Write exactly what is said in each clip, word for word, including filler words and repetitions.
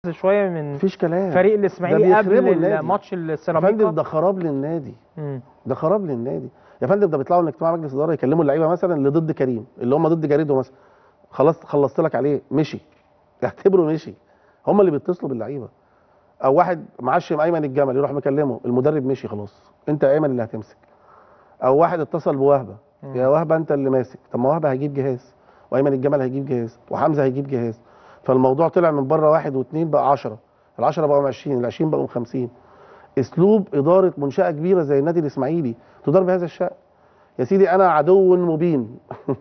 شويه من مفيش كلام. فريق الاسماعيلي قبل الماتش يا السيراميكا. فندم ده خراب للنادي. مم. ده خراب للنادي يا فندم. ده بيطلعوا من اجتماع مجلس اداره يكلموا اللعيبه مثلا اللي ضد كريم، اللي هم ضد جاريدو مثلا، خلاص خلصت لك عليه مشي، اعتبره مشي. هم اللي بيتصلوا باللعيبه. او واحد معشم ايمن الجمل يروح مكلمه المدرب مشي خلاص، انت يا ايمن اللي هتمسك. او واحد اتصل بوهبه، يا وهبه انت اللي ماسك. طب ما وهبه هيجيب جهاز، وايمن الجمل هيجيب جهاز، وحمزه هيجيب جهاز. فالموضوع طلع من بره واحد واثنين بقى عشرة، العشرة بقوا عشرين، العشرين بقوا خمسين. اسلوب اداره منشاه كبيره زي النادي الاسماعيلي تدار بهذا الشأن. يا سيدي انا عدو مبين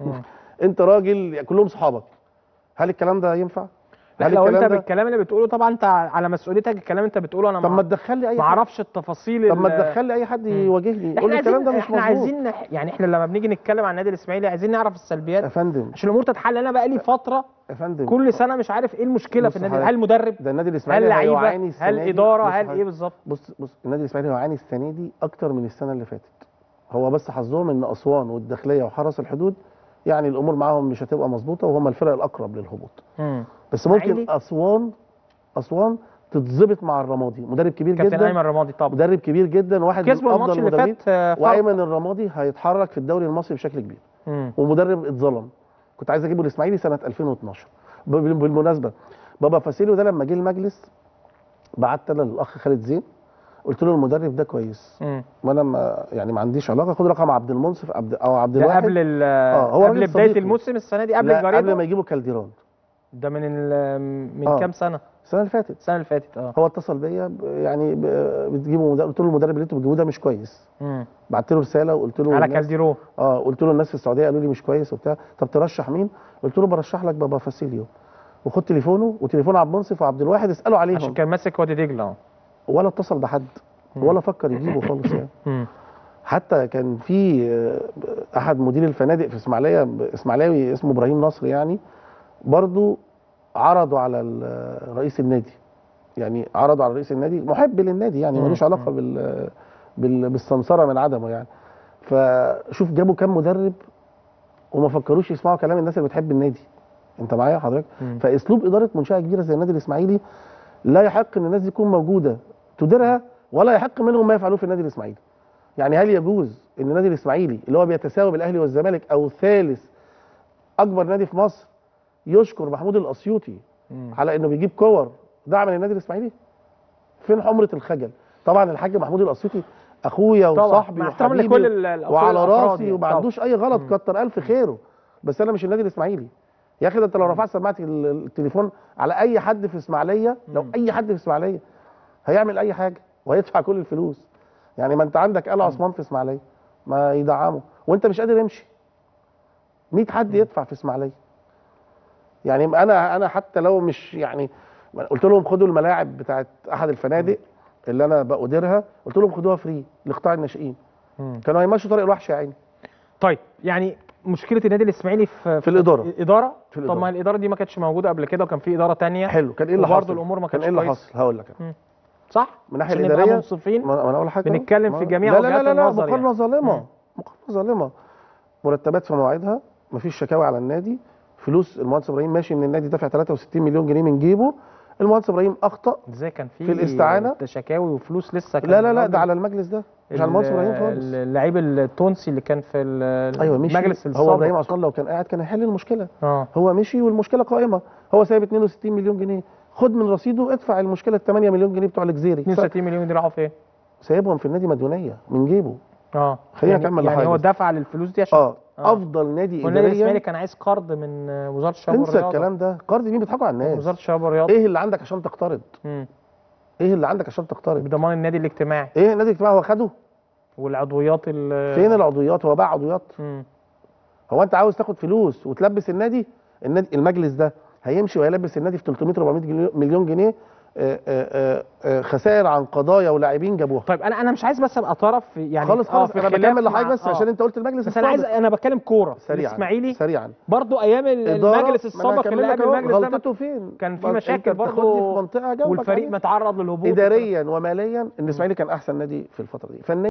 انت راجل كلهم صحابك، هل الكلام ده ينفع؟ لا لو انت بالكلام اللي بتقوله طبعا انت على مسؤوليتك، الكلام انت بتقوله انا طب ما تدخل لي اي ما اعرفش التفاصيل. طب ما تدخل لي اي حد يواجهني يقول لي الكلام ده مش مظبوط. احنا عايزين يعني احنا لما بنيجي نتكلم عن النادي الاسماعيلي عايزين نعرف السلبيات يا فندم عشان الامور تتحل. انا بقى لي فتره يا فندم كل سنه مش عارف ايه المشكله في النادي. هل مدرب؟ ده النادي الاسماعيلي هل لعيبه؟ هيعاني هل اداره؟ هل ايه بالظبط؟ بص بص النادي الاسماعيلي هيعاني السنه دي اكتر من السنه اللي فاتت. هو بس حظهم ان اسوان والداخليه وحرس الحدود يعني الامور معاهم مش هتبقى مظبوطه، وهم الفرق الاقرب للهبوط. امم بس ممكن اسوان اسوان تتظبط مع الرمادي، مدرب كبير جدا. كابتن ايمن الرمادي طبعا مدرب كبير جدا، واحد من افضل المدربين. وايمن الرمادي هيتحرك في الدوري المصري بشكل كبير. مم. ومدرب اتظلم، كنت عايز اجيبه الاسماعيلي سنه ألفين واثناشر. بالمناسبه بابا فاسيليو ده لما جه المجلس بعت انا للاخ خالد زين قلت له المدرب ده كويس، مم. وانا ما يعني ما عنديش علاقه، خد رقم عبد المنصف عبد او عبد الواحد قبل ال اه هو قبل بدايه الموسم السنه دي، قبل الجريده، قبل ما يجيبوا كالديران. ده من من آه. كام سنه؟ السنه اللي فاتت. السنه اللي فاتت اه هو اتصل بيا يعني بتجيبوا مدرب، قلت له المدرب اللي انتوا بتجيبوه ده مش كويس. امم بعت له رساله وقلت له على كالديرون. اه قلت له الناس في السعوديه قالوا لي مش كويس وبتاع، طب ترشح مين؟ قلت له برشح لك بابا فاسيليو، وخد تليفونه وتليفون عبد المنصف وعبد الواحد اسالوا عليهم عشان كان ماسك وادي دجله اه ولا اتصل بحد ولا فكر يجيبه خالص يعني. حتى كان في احد مدير الفنادق في اسماعيليه اسماعيلاوي اسمه ابراهيم نصر يعني برضو عرضوا على رئيس النادي، يعني عرضوا على رئيس النادي محب للنادي يعني ملوش علاقه بال بالسمسره من عدمه يعني. فشوف جابوا كام مدرب وما فكروش يسمعوا كلام الناس اللي بتحب النادي. انت معايا حضرتك؟ فاسلوب اداره منشاه كبيره زي النادي الاسماعيلي لا يحق ان الناس دي تكون موجوده تديرها، ولا يحق منهم ما يفعلوه في النادي الاسماعيلي. يعني هل يجوز ان النادي الاسماعيلي اللي هو بيتساوى بالاهلي والزمالك او ثالث اكبر نادي في مصر يشكر محمود الاسيوطي مم. على انه بيجيب كور دعما للنادي الاسماعيلي؟ فين حمره الخجل؟ طبعا الحاج محمود الاسيوطي اخويا وصاحبي وحبيبي وعلى راسي وما عندوش اي غلط، كتر الف خيره، بس انا مش النادي الاسماعيلي. يا اخي ده انت لو رفعت سماعه التليفون على اي حد في اسماعيليه، لو اي حد في اسماعيليه هيعمل اي حاجه وهيدفع كل الفلوس. يعني ما انت عندك آل عثمان في اسماعيليه ما يدعمه وانت مش قادر يمشي. مية حد يدفع في اسماعيليه. يعني انا انا حتى لو مش يعني قلت لهم خدوا الملاعب بتاعت احد الفنادق اللي انا بأديرها، قلت لهم خدوها فري لقطاع الناشئين. كانوا هيمشوا طريق الوحش يا عيني. طيب يعني مشكله النادي الاسماعيلي في, في الاداره اداره في الإدارة. طب ما الاداره دي ما كانتش موجوده قبل كده وكان في اداره ثانيه. حلو، كان ايه اللي حصل؟ وبرضه الامور ما كانتش كان ايه اللي حصل؟ هقول لك صح؟ من الناحيه الاداريه منصفين ما انا اقول حاجه بنتكلم في جميع وجهات النظر. لا لا لا النظر مقارنه يعني. ظالمه مقارنه ظالمه. مرتبات في مواعيدها، مفيش شكاوي على النادي، فلوس المهندس ابراهيم ماشي من النادي دافع ثلاثة وستين مليون جنيه من جيبه. المهندس ابراهيم اخطا ازاي كان في في الاستعانه شكاوي وفلوس لسه كان لا لا لا ده على المجلس ده مش على المهندس ابراهيم خالص. اللعيب التونسي اللي كان في أيوة المجلس السابق هو ابراهيم عثمان لو كان قاعد كان هيحل المشكله. اه هو مشي والمشكله قائمه، هو سايب اثنين وستين مليون جنيه، خد من رصيده ادفع المشكله ال ثمانية مليون جنيه بتوع الجزيري. اثنين وستين مليون دي راحوا فين؟ سايبهم في النادي مديونيه من جيبه. اه خلينا يعني نكمل يعني هو دفع للفلوس دي عشان اه, آه. افضل نادي اداريا. والنادي الاسماعيلي كان عايز قرض من وزاره الشباب والرياضه. انسى الكلام ده، قرض مين؟ بيضحكوا على الناس. وزاره الشباب والرياضه. ايه اللي عندك عشان تقترض؟ امم ايه اللي عندك عشان تقترض؟ بضمان النادي الاجتماعي. ايه النادي الاجتماعي هو خده؟ والعضويات فين العضويات؟ هو باع عضويات؟ امم هو انت عاوز تاخد فلوس وتلبس النادي؟ النادي المجلس ده هيمشي وهيلبس النادي في ثلاثمية أربعمية مليون جنيه آآ آآ آآ خسائر عن قضايا ولاعبين جابوها. طيب انا انا مش عايز بس ابقى طرف يعني خالص خالص. انا بكمل لحضرتك بس آه. عشان انت قلت المجلس بس انا عايز انا بتكلم كوره. سريعا الاسماعيلي سريعا برضه ايام المجلس السابق اللي قبل المجلس ده غلطته فين؟ كان في مشاكل برضه في منطقه والفريق متعرض للهبوط اداريا وماليا. الاسماعيلي كان احسن نادي في الفتره دي فنيا.